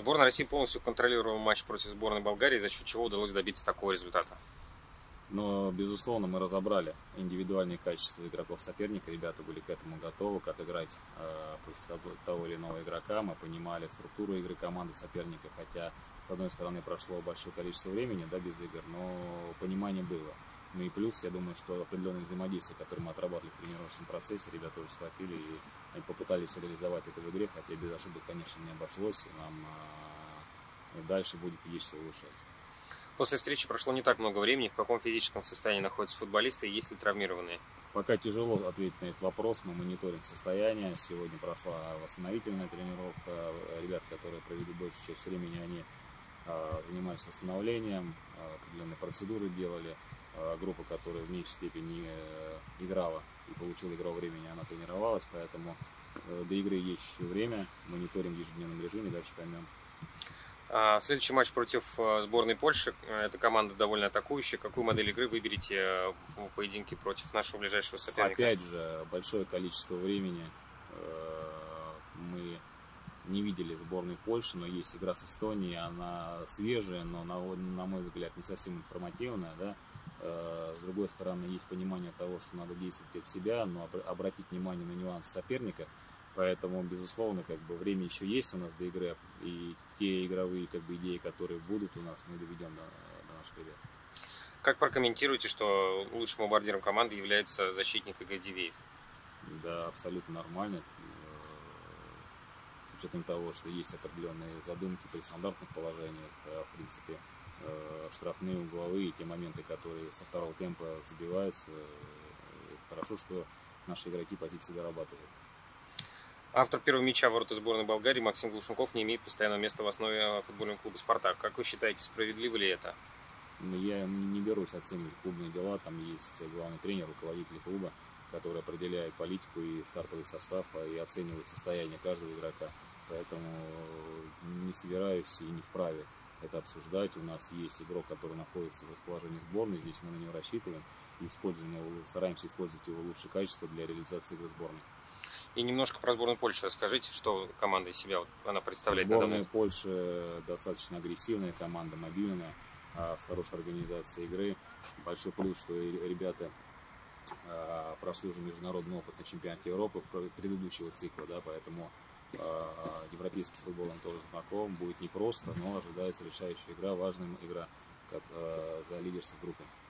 Сборная России полностью контролировала матч против сборной Болгарии, за счет чего удалось добиться такого результата. Но, безусловно, мы разобрали индивидуальные качества игроков соперника. Ребята были к этому готовы, как играть против того или иного игрока. Мы понимали структуру игры команды соперника, хотя, с одной стороны, прошло большое количество времени, да, без игр, но понимание было. Ну и плюс, я думаю, что определенное взаимодействие, которое мы отрабатывали в тренировочном процессе, ребята уже схватили и они попытались реализовать это в игре, хотя без ошибок, конечно, не обошлось, и нам дальше будет есть что улучшать. После встречи прошло не так много времени. В каком физическом состоянии находятся футболисты и есть ли травмированные? Пока тяжело ответить на этот вопрос. Мы мониторим состояние. Сегодня прошла восстановительная тренировка. Ребят, которые провели большую часть времени, они занимались восстановлением, определенные процедуры делали. Группа, которая в меньшей степени играла и получила игровое времени, она тренировалась, поэтому до игры есть еще время. Мониторим в ежедневном режиме, дальше поймем. Следующий матч против сборной Польши. Эта команда довольно атакующая. Какую модель игры выберете в поединке против нашего ближайшего соперника? Опять же, большое количество времени. Мы не видели сборной Польши, но есть игра с Эстонией. Она свежая, но, на мой взгляд, не совсем информативная. Да? С другой стороны, есть понимание того, что надо действовать от себя, но обратить внимание на нюансы соперника. Поэтому, безусловно, время еще есть у нас до игры, и те игровые идеи, которые будут у нас, мы доведем до наших ребят. Как прокомментируете, что лучшим бомбардиром команды является защитник Игорь Дивеев? Да, абсолютно нормально. С учетом того, что есть определенные задумки при стандартных положениях, в принципе, штрафные, угловые, те моменты, которые со второго темпа забиваются. Хорошо, что наши игроки позиции дорабатывают. Автор первого мяча в ворота сборной Болгарии Максим Глушенков не имеет постоянного места в основе футбольного клуба «Спартак». Как вы считаете, справедливо ли это? Я не берусь оценивать клубные дела. Там есть главный тренер, руководитель клуба, который определяет политику и стартовый состав, и оценивает состояние каждого игрока. Поэтому не собираюсь и не вправе это обсуждать. У нас есть игрок, который находится в расположении сборной. Здесь мы на него рассчитываем и стараемся использовать его лучшие качества для реализации игры сборной. И немножко про сборную Польши расскажите, что команда из себя она представляет. Сборная Польши достаточно агрессивная команда, мобильная, с хорошей организацией игры. Большой плюс, что ребята прошли уже международный опыт на чемпионате Европы предыдущего цикла, да, поэтому европейский футбол им тоже знаком, будет непросто, но ожидается решающая игра, важная игра за лидерство группы.